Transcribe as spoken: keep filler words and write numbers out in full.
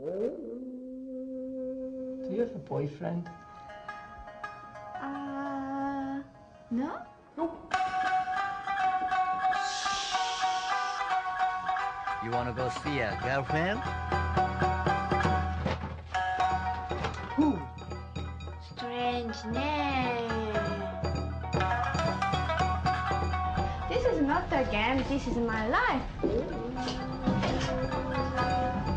Do you have a boyfriend? Uh, no? Nope. You wanna go see a girlfriend? Who? Strange name. This is not a game, this is my life.